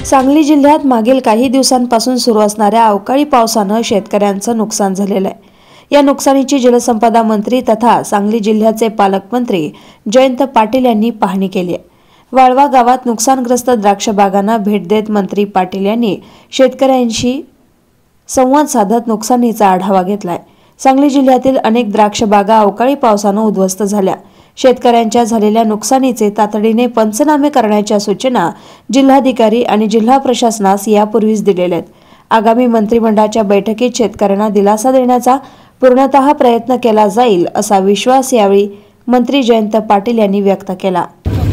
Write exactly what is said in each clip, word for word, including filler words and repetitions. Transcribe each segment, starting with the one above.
सांगली जिल्ह्यात मागील काही दिवसांपासून सुरू असणाऱ्या अवकाळी पावसानं शेतकऱ्यांचं नुकसान झालेलं आहे। या नुकसानीची जलसंपदा मंत्री तथा सांगली जिल्ह्याचे पालकमंत्री जयंत पाटील यांनी पाहणी केली आहे। वाळवा गावात नुकसानग्रस्त द्राक्ष बागांना भेट देत मंत्री पाटील यांनी शेतकऱ्यांशी संवाद साधत नुकसानीचा आढावा घेतलाय। सांगली जिल्ह्यातील अनेक द्राक्ष बागा अवकाळी पावसानं उद्ध्वस्त झाल्या। शेतकऱ्यांच्या झालेल्या नुकसानीचे तातडीने पंचनामे करण्याच्या सूचना जिल्हाधिकारी आणि जिल्हा प्रशासनास यापूर्वीच दिलेल्या आहेत। आगामी मंत्रिमंडळाच्या बैठकीत शेतकऱ्यांना दिलासा देण्याचा पूर्णतः प्रयत्न केला जाईल असा विश्वास यावेळी मंत्री जयंत पाटील यांनी व्यक्त केला।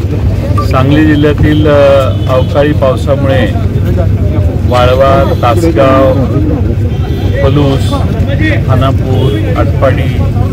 सांगली जिल्ह्यातील अवकाळी पावसामुळे वाळवा, तासगाव, पलूस, खानापूर, आटपाडी,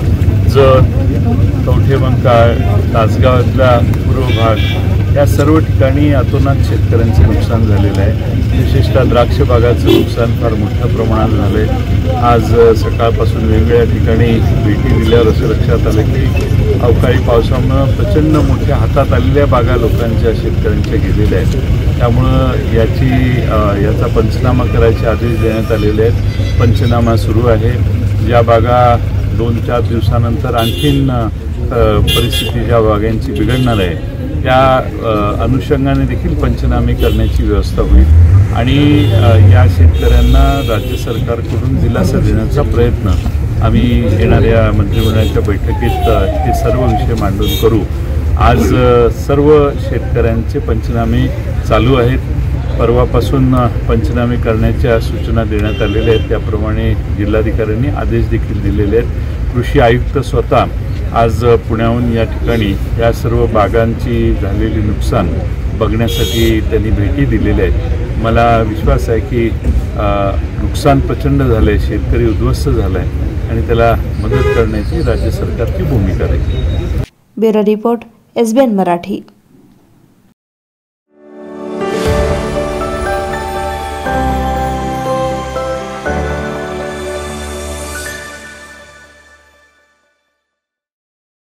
जत, कवठेमंकाळ, तासगावातला पूर्व भाग या सर्व ठिकाणी अतोनात शेतकऱ्यांचे नुकसान झालेलं आहे। विशेषतः द्राक्ष बागाचं नुकसान फार मोठ्या प्रमाणात झालं आहे। आज सकाळपासून वेगवेगळ्या ठिकाणी भेटी दिल्यावर असं लक्षात आलं की अवकाळी पावसामुळे प्रचंड मोठ्या हातात आलेल्या बागा लोकांच्या शेतकऱ्यांच्या गेलेल्या आहेत। त्यामुळं याची याचा पंचनामा करायचे आदेश देण्यात आलेले आहेत। पंचनामा सुरू आहे। ज्या बागा दोन चार दिवसानंतर आणखीन परिस्थिती ज्या बागांची बिघडणार आहे त्या अनुषंगाने देखील पंचनामे करण्याची व्यवस्था होईल आणि या शेतकऱ्यांना राज्य सरकारकडून दिलासा देण्याचा प्रयत्न आम्ही येणाऱ्या मंत्रिमंडळाच्या बैठकीत हे सर्व विषय मांडून करू। आज सर्व शेतकऱ्यांचे पंचनामे चालू आहेत। परवापासून पंचनामे करण्याच्या सूचना देण्यात आलेल्या आहेत। त्याप्रमाणे जिल्हाधिकाऱ्यांनी आदेश देखील दिलेले आहेत। कृषी आयुक्त स्वतः आज पुण्याहून या ठिकाणी या सर्व बागांची झालेली नुकसान बघण्यासाठी त्यांनी भेटी दिलेल्या आहेत। मला विश्वास आहे की नुकसान प्रचंड झालं आहे, शेतकरी उद्ध्वस्त झाला आहे आणि त्याला मदत करण्याची राज्य सरकारची भूमिका आहे। Bureau report S B N Marathi.